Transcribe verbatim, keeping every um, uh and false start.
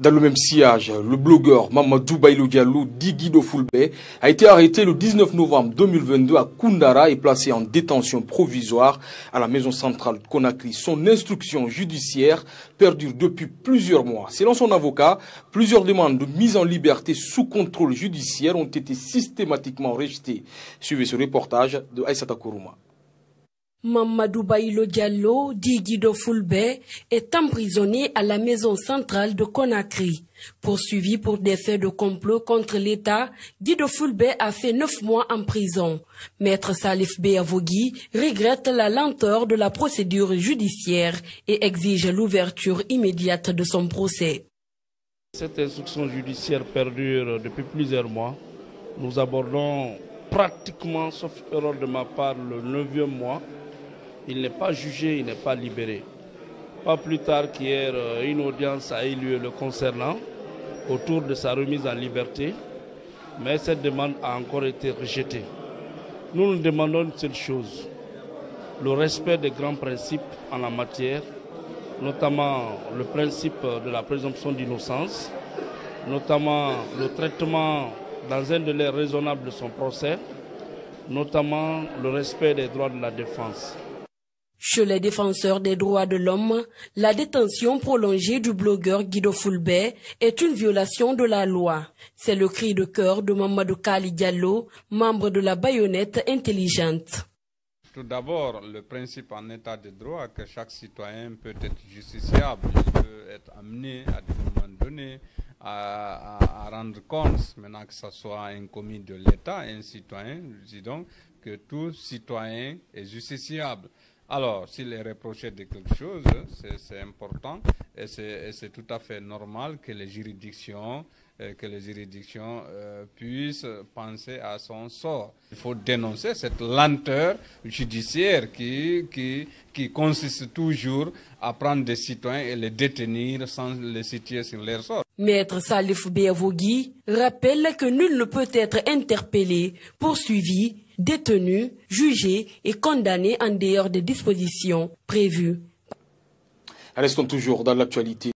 Dans le même sillage, le blogueur Mamadou Baïlo Diallo, dit Guido Fulbert, a été arrêté le dix-neuf novembre deux mille vingt-deux à Koundara et placé en détention provisoire à la maison centrale de Conakry. Son instruction judiciaire perdure depuis plusieurs mois. Selon son avocat, plusieurs demandes de mise en liberté sous contrôle judiciaire ont été systématiquement rejetées. Suivez ce reportage de Aïssata Kourouma. Mamadou Baïlo Diallo, dit Guido Fulbert, est emprisonné à la maison centrale de Conakry. Poursuivi pour des faits de complot contre l'État, Guido Fulbert a fait neuf mois en prison. Maître Salif Beyavogui regrette la lenteur de la procédure judiciaire et exige l'ouverture immédiate de son procès. Cette instruction judiciaire perdure depuis plusieurs mois. Nous abordons pratiquement, sauf erreur de ma part, le neuvième mois. Il n'est pas jugé, il n'est pas libéré. Pas plus tard qu'hier, une audience a eu lieu le concernant autour de sa remise en liberté, mais cette demande a encore été rejetée. Nous nous demandons une seule chose, le respect des grands principes en la matière, notamment le principe de la présomption d'innocence, notamment le traitement dans un délai raisonnable de son procès, notamment le respect des droits de la défense. Chez les défenseurs des droits de l'homme, la détention prolongée du blogueur Guido Fulbert est une violation de la loi. C'est le cri de cœur de Mamadou Kali Diallo, membre de la baïonnette intelligente. Tout d'abord, le principe en état de droit que chaque citoyen peut être justiciable, il peut être amené à des moments donnés à, à, à rendre compte, maintenant que ce soit un commis de l'État, un citoyen, disons que tout citoyen est justiciable. Alors, s'il est reproché de quelque chose, c'est important et c'est tout à fait normal que les juridictions, euh, que les juridictions euh, puissent penser à son sort. Il faut dénoncer cette lenteur judiciaire qui, qui, qui consiste toujours à prendre des citoyens et les détenir sans les situer sur leur sort. Maître Salif Beyavogui rappelle que nul ne peut être interpellé, poursuivi, détenu, jugé et condamné en dehors des dispositions prévues. Restons toujours dans l'actualité.